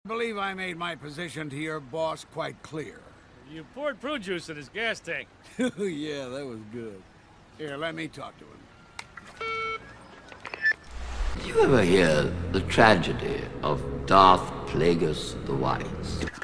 I believe I made my position to your boss quite clear. You poured prune juice in his gas tank. Yeah, that was good. Here, let me talk to him. Did you ever hear the tragedy of Darth Plagueis the Wise?